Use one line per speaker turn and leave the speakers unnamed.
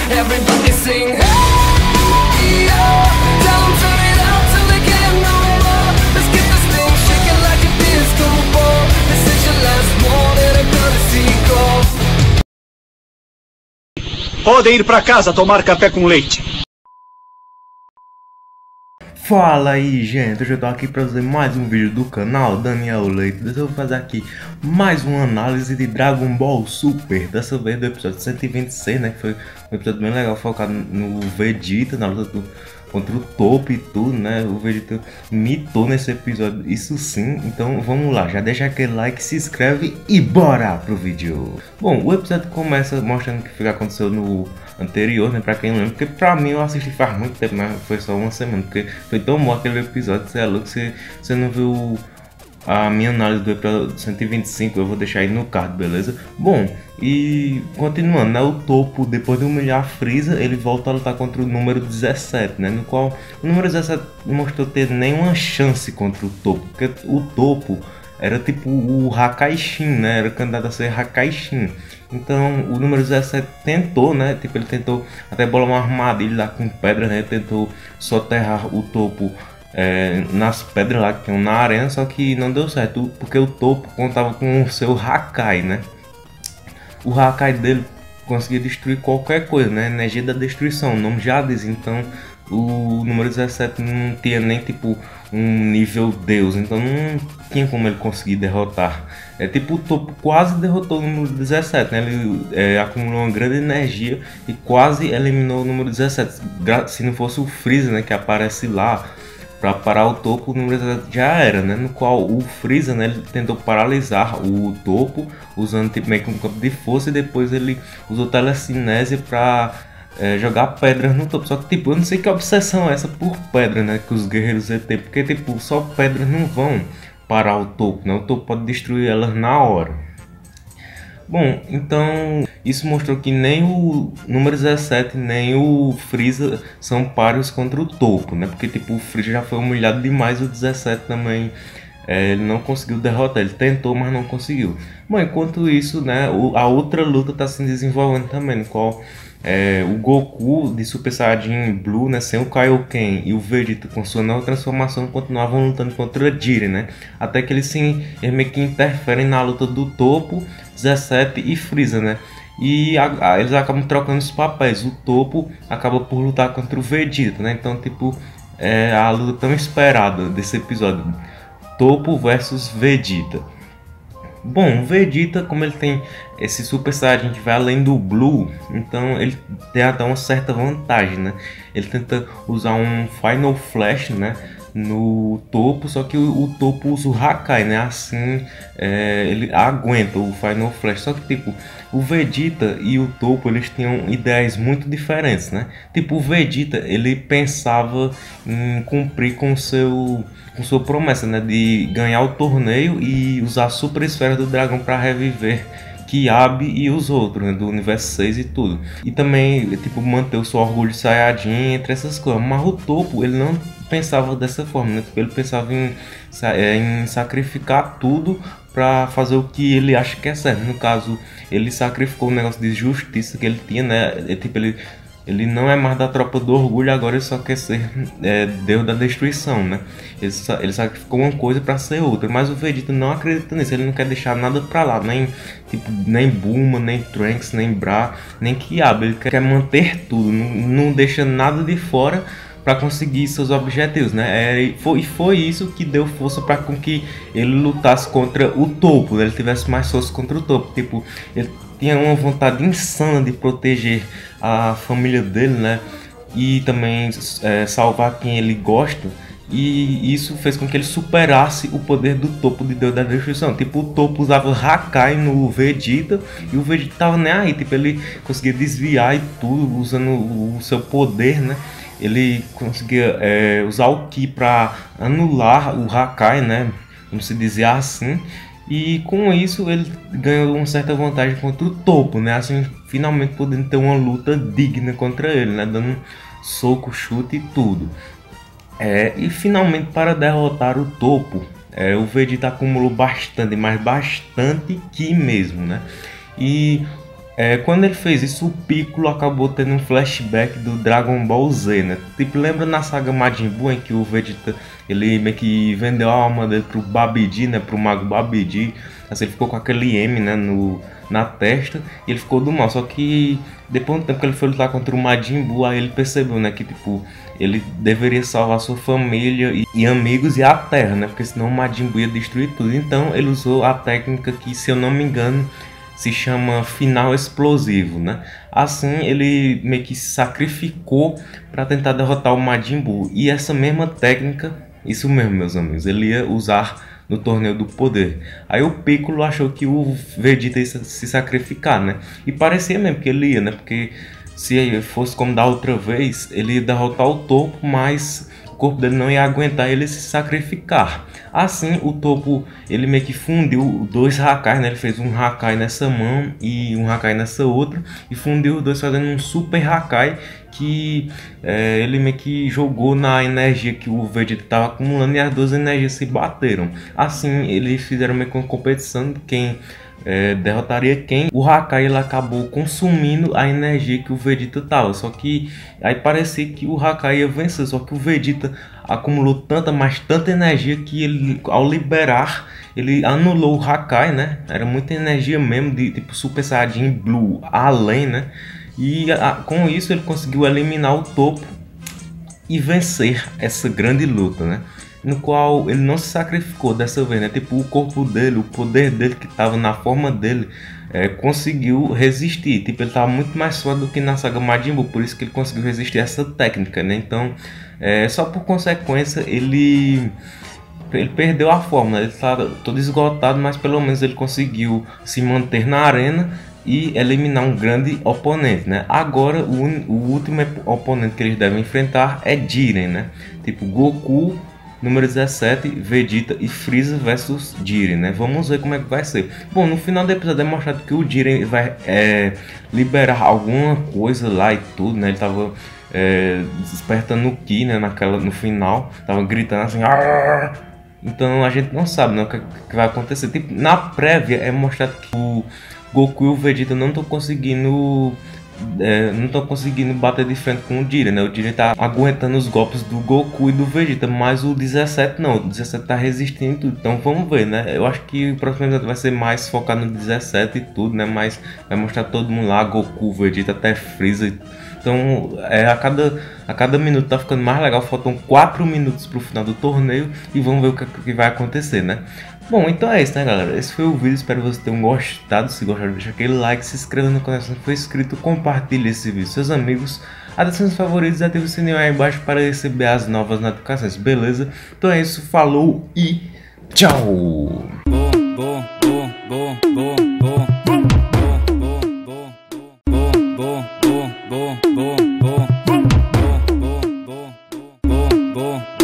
Everybody sing, hey, yo. Tell 'em turn it up till they can't no more. Let's get this thing shaking like a disco ball. This is your last warning, a courtesy call.
Podem ir pra casa tomar café com leite.
Fala aí, gente, hoje eu tô aqui pra fazer mais um vídeo do canal Daniel Leite. Eu vou fazer aqui mais uma análise de Dragon Ball Super, dessa vez do episódio 126, né, que foi um episódio bem legal, focado no Vegeta, na luta contra o Toppo e tudo, né. O Vegeta mitou nesse episódio, isso sim. Então vamos lá, já deixa aquele like, se inscreve e bora pro vídeo. Bom, o episódio começa mostrando o que aconteceu no anterior, né, pra quem não lembra, porque pra mim eu assisti faz muito tempo, mas foi só uma semana, porque foi tão bom aquele episódio, você é louco, você não viu a minha análise do episódio 125, eu vou deixar aí no card, beleza? Bom, e continuando, né, o Toppo, depois de humilhar a Frieza, ele volta a lutar contra o número 17, né, no qual o número 17 não mostrou ter nenhuma chance contra o Toppo, porque o Toppo era tipo o Hakaishin, né, era candidato a ser Hakaishin. Então o número 17 tentou, né, tipo, ele tentou até bolar uma armadilha lá com pedra, né, ele tentou soterrar o Toppo nas pedras lá que tem na arena, só que não deu certo, porque o Toppo contava com o seu Hakai, né. O Hakai dele conseguia destruir qualquer coisa, né, energia da destruição, o nome já diz. Então o número 17 não tinha nem tipo um nível Deus, então não tinha como ele conseguir derrotar. Tipo, o Toppo quase derrotou o número 17, né? Ele acumulou uma grande energia e quase eliminou o número 17. Se não fosse o Freeza, né, que aparece lá para parar o Toppo, o número 17 já era, né? No qual o Freeza, né, ele tentou paralisar o Toppo usando tipo meio que um campo de força, e depois ele usou telecinese para jogar pedras no Toppo. Só que tipo, eu não sei que obsessão é essa por pedra, né, que os guerreiros ZT, porque tipo, só pedras não vão parar o Toppo, né? O Toppo pode destruir elas na hora. Bom, então isso mostrou que nem o número 17 nem o Freeza são páreos contra o Toppo, né? Porque tipo, o Freeza já foi humilhado demais, o 17 também ele não conseguiu derrotar, ele tentou, mas não conseguiu. Bom, enquanto isso, né, a outra luta está se desenvolvendo também, no qual o Goku de Super Saiyajin Blue, né, sem o Kaioken, e o Vegeta com sua nova transformação continuavam lutando contra Jiren, né, até que eles meio que interferem na luta do Toppo, 17 e Freeza, né, e eles acabam trocando os papéis. O Toppo acaba por lutar contra o Vegeta, né, então tipo, a luta tão esperada desse episódio, Toppo versus Vegeta. Bom, o Vegeta, como ele tem esse Super Saiyajin que vai além do Blue, então ele tem até uma certa vantagem, né? Ele tenta usar um Final Flash, né, no Toppo, só que o Toppo usa o Hakai, né? Assim ele aguenta o Final Flash. Só que tipo, o Vegeta e o Toppo, eles tinham ideias muito diferentes, né? Tipo, o Vegeta, ele pensava em cumprir com sua promessa, né, de ganhar o torneio e usar a Super Esfera do Dragão para reviver Kiabe e os outros, né, do universo 6 e tudo. E também, tipo, manter o seu orgulho de Saiyajin entre essas coisas. Mas o Toppo, ele não pensava dessa forma, né? Ele pensava em sacrificar tudo para fazer o que ele acha que é certo. No caso, ele sacrificou o negócio de justiça que ele tinha, né? Tipo, ele não é mais da tropa do orgulho, agora ele só quer ser Deus da destruição, né? Ele sacrificou uma coisa para ser outra, mas o Vegeta não acredita nisso, ele não quer deixar nada para lá, nem Bulma, nem Trunks, nem Bra, nem Kiabe, ele quer manter tudo, não deixa nada de fora para conseguir seus objetivos, né? E foi isso que deu força para com que ele lutasse contra o Toppo, né? Ele tivesse mais força contra o Toppo, tipo, ele tinha uma vontade insana de proteger a família dele, né? E também salvar quem ele gosta. E isso fez com que ele superasse o poder do Toppo de Deus da Destruição. Tipo, o Toppo usava Hakai no Vegeta e o Vegeta tava nem aí. Tipo, ele conseguia desviar e tudo usando o seu poder, né? Ele conseguia usar o Ki para anular o Hakai, né? Vamos se dizer assim. E com isso ele ganhou uma certa vantagem contra o Toppo, né? Assim, finalmente podendo ter uma luta digna contra ele, né? Dando soco, chute e tudo. E finalmente, para derrotar o Toppo, o Vegeta acumulou bastante, mas bastante Ki mesmo, né? E Quando ele fez isso, o Piccolo acabou tendo um flashback do Dragon Ball Z, né? Tipo, lembra na saga Majin Buu em que o Vegeta, ele meio que vendeu a alma dele pro Babidi, né? Pro Mago Babidi. Assim, ele ficou com aquele M, né? Na testa, e ele ficou do mal. Só que depois do tempo que ele foi lutar contra o Majin Buu, aí ele percebeu, né? Que tipo, ele deveria salvar sua família e amigos e a Terra, né? Porque senão o Majin Buu ia destruir tudo. Então ele usou a técnica que, se eu não me engano, se chama final explosivo, né? Assim ele meio que se sacrificou para tentar derrotar o Majin Buu. E essa mesma técnica, isso mesmo, meus amigos, ele ia usar no torneio do poder. Aí o Piccolo achou que o Vegeta ia se sacrificar, né? E parecia mesmo que ele ia, né? Porque se fosse como da outra vez, ele ia derrotar o Topo, mas o corpo dele não ia aguentar ele se sacrificar. Assim, o Topo, ele meio que fundiu dois Hakais, né? Ele fez um Hakai nessa mão e um Hakai nessa outra, e fundiu os dois fazendo um Super Hakai que ele meio que jogou na energia que o Vegeta estava acumulando, e as duas energias se bateram. Assim, eles fizeram meio que uma competição de quem derrotaria quem. O Hakai, ele acabou consumindo a energia que o Vegeta tava, só que aí parecia que o Hakai ia vencer, só que o Vegeta acumulou tanta energia que ele, ao liberar, ele anulou o Hakai, né? Era muita energia mesmo, de tipo Super Saiyajin Blue além, né? E com isso ele conseguiu eliminar o Topo e vencer essa grande luta, né? No qual ele não se sacrificou dessa vez, né? Tipo, o corpo dele, o poder dele que estava na forma dele, conseguiu resistir. Tipo, ele estava muito mais forte do que na saga Majin Buu, por isso que ele conseguiu resistir a essa técnica, né? Então, só por consequência, ele perdeu a forma, né? Ele estava todo esgotado, mas pelo menos ele conseguiu se manter na arena e eliminar um grande oponente, né? Agora o último oponente que eles devem enfrentar é Jiren, né? Tipo, Goku número 17, Vegeta e Freeza versus Jiren, né? Vamos ver como é que vai ser. Bom, no final do episódio é mostrado que o Jiren vai liberar alguma coisa lá e tudo, né? Ele tava despertando o Ki, né? No final, tava gritando assim. Arr! Então a gente não sabe, né, o que vai acontecer. Tipo, na prévia é mostrado que o Goku e o Vegeta não estão conseguindo bater de frente com o Jiren, né? O Jiren tá aguentando os golpes do Goku e do Vegeta, mas o 17 não, o 17 tá resistindo tudo. Então vamos ver, né? Eu acho que o próximo episódio vai ser mais focado no 17 e tudo, né? Mas vai mostrar todo mundo lá, Goku, Vegeta, até Freeza. Então a cada minuto tá ficando mais legal. Faltam 4 minutos pro final do torneio e vamos ver o que vai acontecer, né? Bom, então é isso, né, galera? Esse foi o vídeo, espero que vocês tenham gostado. Se gostaram, deixa aquele like, se inscreva no canal se não for inscrito, compartilhe esse vídeo com seus amigos, adicione os favoritos e ative o sininho aí embaixo para receber as novas notificações, beleza? Então é isso, falou e tchau! Boom.